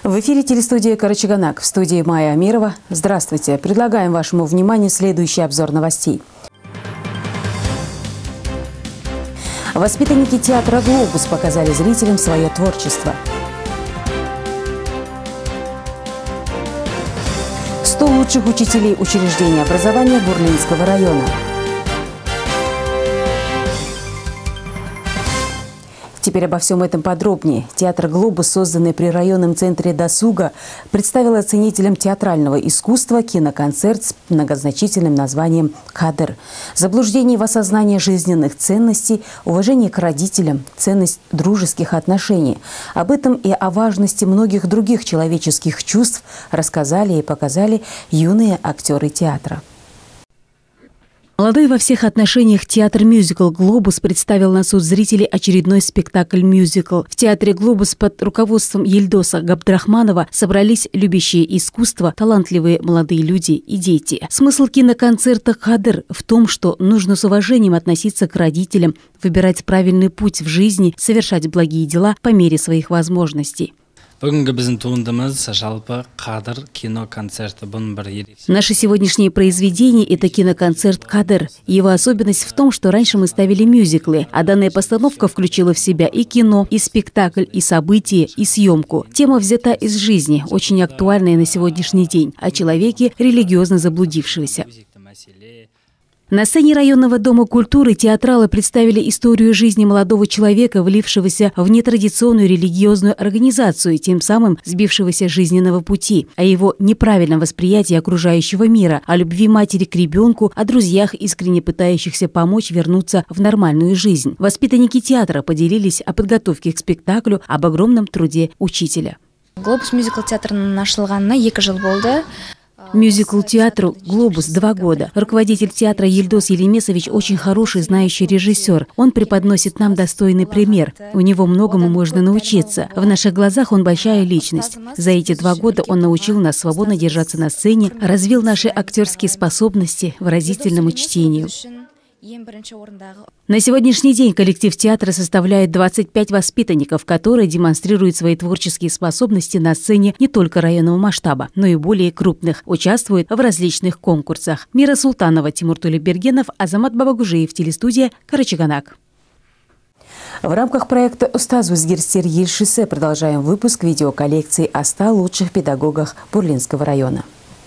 В эфире телестудия «Карачаганак». В студии Майя Амирова. Здравствуйте. Предлагаем вашему вниманию следующий обзор новостей. Воспитанники театра «Глобус» показали зрителям свое творчество. 100 лучших учителей учреждения образования Бурлинского района. Теперь обо всем этом подробнее. Театр «Глобус», созданный при районном центре досуга, представил оценителям театрального искусства киноконцерт с многозначительным названием «Кадр». Заблуждение в осознании жизненных ценностей, уважение к родителям, ценность дружеских отношений. Об этом и о важности многих других человеческих чувств рассказали и показали юные актеры театра. Молодой во всех отношениях театр-мюзикл «Глобус» представил на суд зрителей очередной спектакль-мюзикл. В театре «Глобус» под руководством Ельдоса Габдрахманова собрались любящие искусство, талантливые молодые люди и дети. Смысл киноконцерта «Кадр» в том, что нужно с уважением относиться к родителям, выбирать правильный путь в жизни, совершать благие дела по мере своих возможностей. Наше сегодняшнее произведение – это киноконцерт «Кадр». Его особенность в том, что раньше мы ставили мюзиклы, а данная постановка включила в себя и кино, и спектакль, и события, и съемку. Тема взята из жизни, очень актуальная на сегодняшний день, о человеке, религиозно заблудившегося. На сцене районного дома культуры театралы представили историю жизни молодого человека, влившегося в нетрадиционную религиозную организацию, тем самым сбившегося с жизненного пути, о его неправильном восприятии окружающего мира, о любви матери к ребенку, о друзьях, искренне пытающихся помочь вернуться в нормальную жизнь. Воспитанники театра поделились о подготовке к спектаклю, об огромном труде учителя. «Глобус» мюзикл театрының ашылғанына 2 жыл болды. Мюзикл театру «Глобус» 2 года. Руководитель театра Ельдос Елемесович очень хороший, знающий режиссер. Он преподносит нам достойный пример. У него многому можно научиться. В наших глазах он большая личность. За эти 2 года он научил нас свободно держаться на сцене, развил наши актерские способности, выразительному чтению. На сегодняшний день коллектив театра составляет 25 воспитанников, которые демонстрируют свои творческие способности на сцене не только районного масштаба, но и более крупных, участвуют в различных конкурсах. Мира Султанова, Тимур Тулебергенов, Азамат Бабагужиев, телестудия «Карачаганак». В рамках проекта «Устаз Узгирстер Ельшисе» продолжаем выпуск видеоколлекции о 100 лучших педагогах Бурлинского района.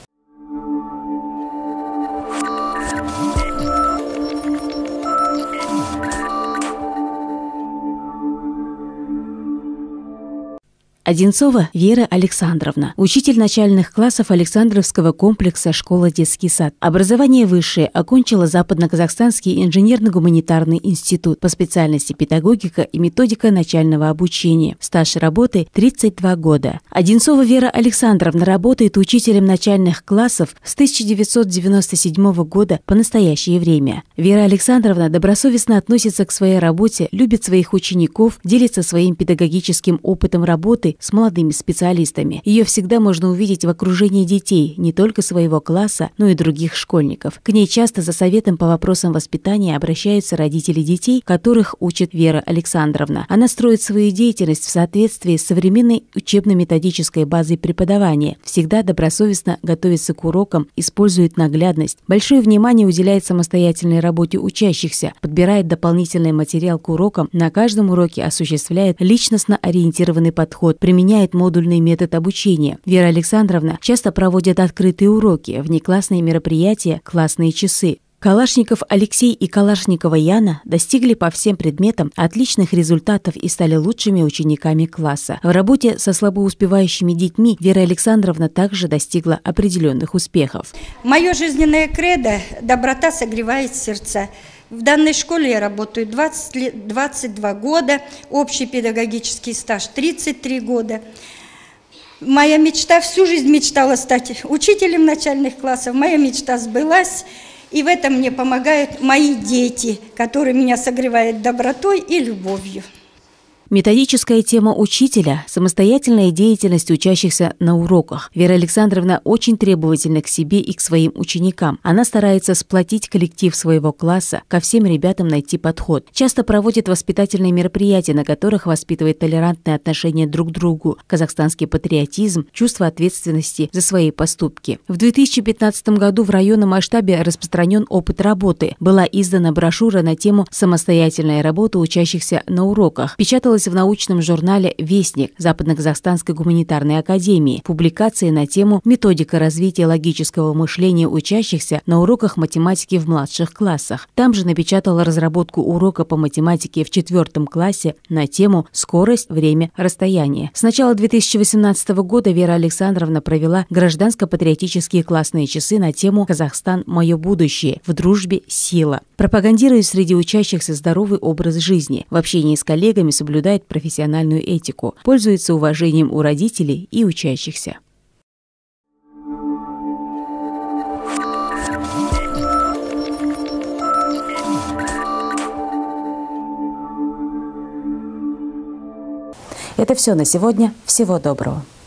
Одинцова Вера Александровна, учитель начальных классов Александровского комплекса «Школа детский сад». Образование высшее, окончила Западно-Казахстанский инженерно-гуманитарный институт по специальности педагогика и методика начального обучения. Стаж работы 32 года. Одинцова Вера Александровна работает учителем начальных классов с 1997 года по настоящее время. Вера Александровна добросовестно относится к своей работе, любит своих учеников, делится своим педагогическим опытом работы с молодыми специалистами. Ее всегда можно увидеть в окружении детей, не только своего класса, но и других школьников. К ней часто за советом по вопросам воспитания обращаются родители детей, которых учит Вера Александровна. Она строит свою деятельность в соответствии с современной учебно-методической базой преподавания, всегда добросовестно готовится к урокам, использует наглядность. Большое внимание уделяет самостоятельной работе учащихся, подбирает дополнительный материал к урокам, на каждом уроке осуществляет личностно ориентированный подход, применяет модульный метод обучения. Вера Александровна часто проводит открытые уроки, внеклассные мероприятия, классные часы. Калашников Алексей и Калашникова Яна достигли по всем предметам отличных результатов и стали лучшими учениками класса. В работе со слабоуспевающими детьми Вера Александровна также достигла определенных успехов. Мое жизненное кредо – доброта согревает сердца. В данной школе я работаю 22 года, общий педагогический стаж 33 года. Моя мечта, всю жизнь мечтала стать учителем начальных классов, моя мечта сбылась, и в этом мне помогают мои дети, которые меня согревают добротой и любовью. Методическая тема учителя – самостоятельная деятельность учащихся на уроках. Вера Александровна очень требовательна к себе и к своим ученикам. Она старается сплотить коллектив своего класса, ко всем ребятам найти подход. Часто проводит воспитательные мероприятия, на которых воспитывает толерантное отношение друг к другу, казахстанский патриотизм, чувство ответственности за свои поступки. В 2015 году в районном масштабе распространен опыт работы. Была издана брошюра на тему «Самостоятельная работа учащихся на уроках». Печаталась в научном журнале «Вестник» Западно-Казахстанской гуманитарной академии. Публикации на тему «Методика развития логического мышления учащихся на уроках математики в младших классах». Там же напечатала разработку урока по математике в 4 классе на тему «Скорость, время, расстояние». С начала 2018 года Вера Александровна провела гражданско-патриотические классные часы на тему «Казахстан. Мое будущее. В дружбе сила». Пропагандирует среди учащихся здоровый образ жизни. В общении с коллегами соблюдает профессиональную этику, пользуется уважением у родителей и учащихся. Это все на сегодня. Всего доброго.